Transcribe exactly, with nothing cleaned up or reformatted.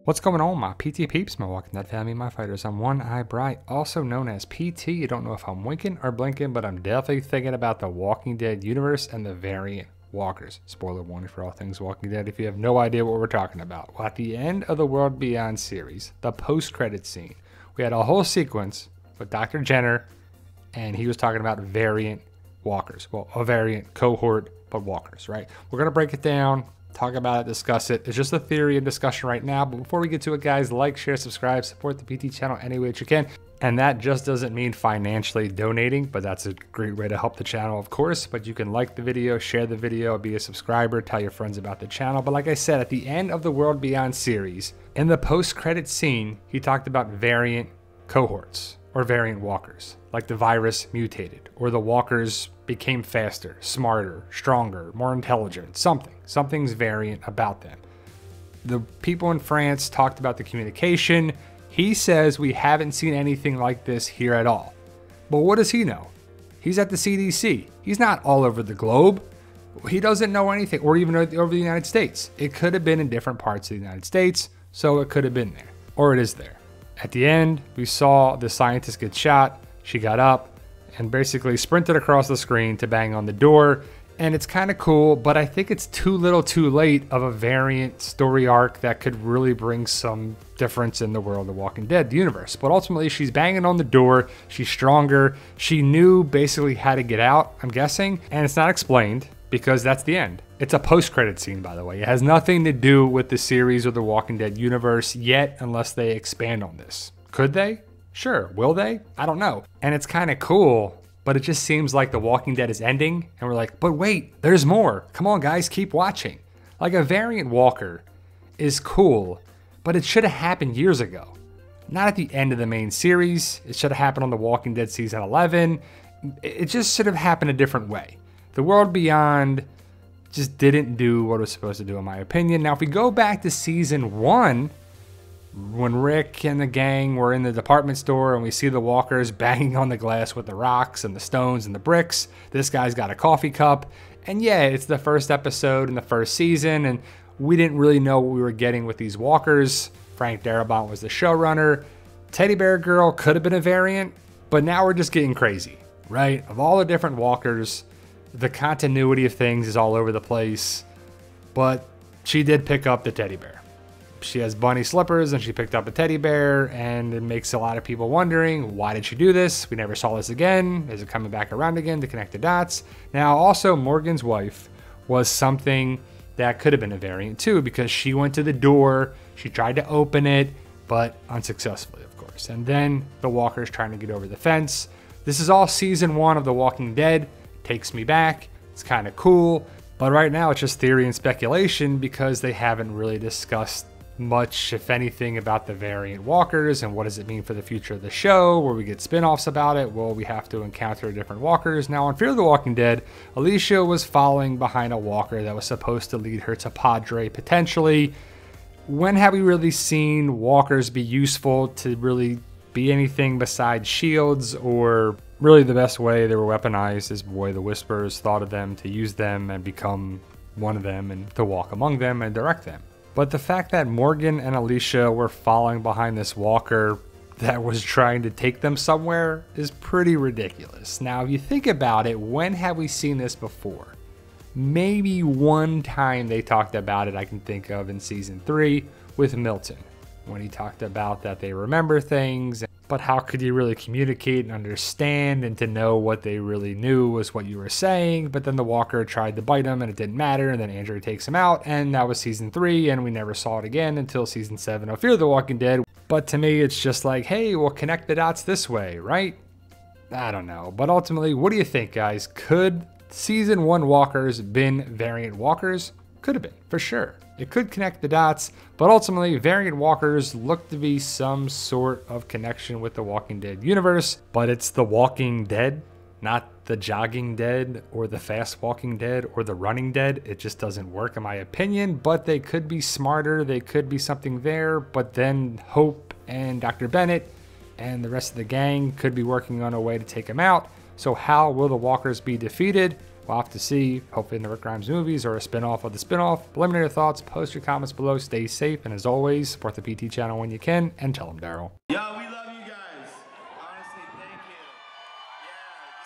What's going on, my P T peeps, my Walking Dead family, my fighters? I'm One Eye Bright, also known as P T. You don't know if I'm winking or blinking, but I'm definitely thinking about the Walking Dead universe and the variant walkers. Spoiler warning for all things Walking Dead if you have no idea what we're talking about. Well, at the end of the World Beyond series, the post-credit scene, we had a whole sequence with Doctor Jenner, and he was talking about variant walkers. Well, a variant cohort, but walkers, right? We're going to break it down, talk about it, discuss it. It's just a theory and discussion right now, but before we get to it, guys, like, share, subscribe, support the P T channel any way that you can. And that just doesn't mean financially donating, but that's a great way to help the channel, of course. But you can like the video, share the video, be a subscriber, tell your friends about the channel. But like I said, at the end of the World Beyond series, in the post-credit scene, he talked about variant cohorts or variant walkers, like the virus mutated or the walkers became faster, smarter, stronger, more intelligent, something. Something's variant about them. The people in France talked about the communication. He says we haven't seen anything like this here at all. But what does he know? He's at the C D C. He's not all over the globe. He doesn't know anything, or even over the United States. It could have been in different parts of the United States, so it could have been there, or it is there. At the end, we saw the scientist get shot. She got up and basically sprinted across the screen to bang on the door. And it's kind of cool, but I think it's too little too late of a variant story arc that could really bring some difference in the world of Walking Dead universe. But ultimately, she's banging on the door. She's stronger. She knew basically how to get out, I'm guessing. And it's not explained because that's the end. It's a post-credit scene, by the way. It has nothing to do with the series or the Walking Dead universe yet, unless they expand on this. Could they? Sure. Will they? I don't know. And it's kind of cool, but it just seems like The Walking Dead is ending, and we're like, but wait, there's more. Come on, guys, keep watching. Like, a variant walker is cool, but it should have happened years ago. Not at the end of the main series. It should have happened on The Walking Dead season eleven. It just should have happened a different way. The World Beyond just didn't do what it was supposed to do, in my opinion. Now, if we go back to season one, when Rick and the gang were in the department store and we see the walkers banging on the glass with the rocks and the stones and the bricks, this guy's got a coffee cup. And yeah, it's the first episode in the first season, and we didn't really know what we were getting with these walkers. Frank Darabont was the showrunner. Teddy Bear Girl could have been a variant, but now we're just getting crazy, right? Of all the different walkers, the continuity of things is all over the place, but she did pick up the teddy bear. She has bunny slippers and she picked up a teddy bear, and it makes a lot of people wondering, why did she do this? We never saw this again. Is it coming back around again to connect the dots? Now, also, Morgan's wife was something that could have been a variant too, because she went to the door, she tried to open it, but unsuccessfully, of course. And then the walker's trying to get over the fence. This is all season one of The Walking Dead. Takes me back. It's kind of cool. But right now, it's just theory and speculation because they haven't really discussed much, if anything, about the variant walkers and what does it mean for the future of the show. Will we get spin-offs about it? Will we have to encounter different walkers? Now, on Fear the Walking Dead, Alicia was following behind a walker that was supposed to lead her to Padre, potentially. When have we really seen walkers be useful to really be anything besides shields? Or really the best way they were weaponized is, boy, the Whisperers thought of them to use them and become one of them and to walk among them and direct them. But the fact that Morgan and Alicia were following behind this walker that was trying to take them somewhere is pretty ridiculous. Now, if you think about it, when have we seen this before? Maybe one time they talked about it I can think of in season three with Milton, when he talked about that they remember things, but how could you really communicate and understand, and to know what they really knew was what you were saying. But then the walker tried to bite him and it didn't matter, and then Andrew takes him out, and that was season three, and we never saw it again until season seven of Fear the Walking Dead. But to me, it's just like, hey, we'll connect the dots this way, right? I don't know. But ultimately, what do you think, guys? Could season one walkers been variant walkers? Could have been, for sure. It could connect the dots, but ultimately, variant walkers look to be some sort of connection with the Walking Dead universe, but it's the Walking Dead, not the Jogging Dead or the Fast Walking Dead or the Running Dead. It just doesn't work, in my opinion, but they could be smarter. They could be something there, but then Hope and Doctor Bennett and the rest of the gang could be working on a way to take him out. So how will the walkers be defeated? We'll have to see, hopefully in the Rick Grimes movies or a spin-off of the spin-off. But let me know your thoughts, post your comments below, stay safe, and as always, support the P T channel when you can, and tell them Daryl.